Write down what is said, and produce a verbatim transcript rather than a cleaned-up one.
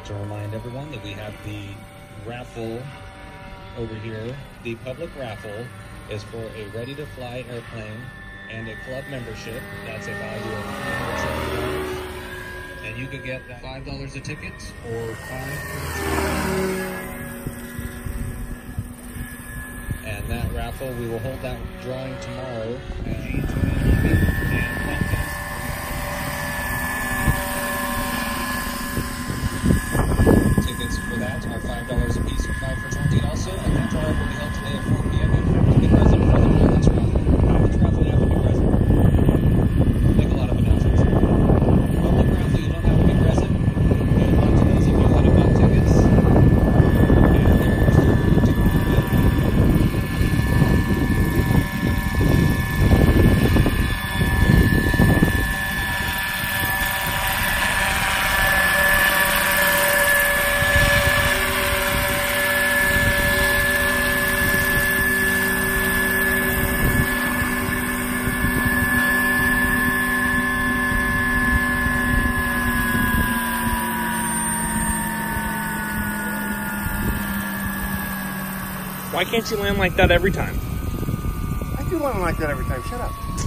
to remind everyone that we have the raffle over here. The public raffle is for a ready-to-fly airplane and a club membership. That's a value of one hundred seventy dollars. And you could get five dollars a ticket or five And that raffle, we will hold that drawing tomorrow. Tickets for that are five dollars a piece or five for twenty also. And that drawing will be held today at four p m You have to be present for the Wilderness raffle. Wilderness raffle, you have to be present. Make a lot of announcements. Public raffle, you don't have to be present. Good luck to those of you that have bought tickets. And there are still room to go. Why can't you land like that every time? I do land like that every time. Shut up.